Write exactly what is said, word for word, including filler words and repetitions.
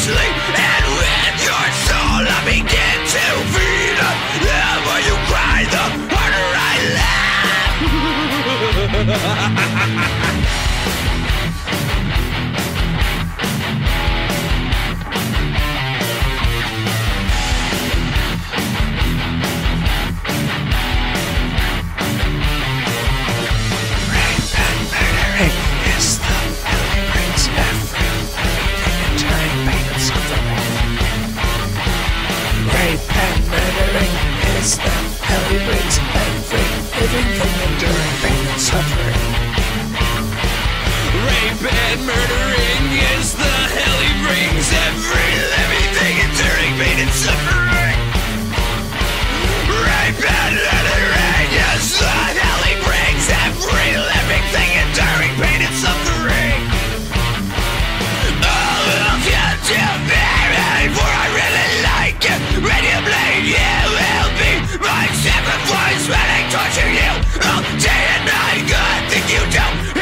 sleep, and with your soul I begin to feed. The more you cry, the harder I laugh. The hell he brings every living thing enduring pain and suffering. Rape and murdering is the hell he brings every living thing enduring pain and suffering. Rape and murdering is the hell he brings every living thing enduring pain and suffering. Oh, look at you, baby, for I really like you. When you bleed, you will be my sacrifice when I torture you all day and night. Good thing you don't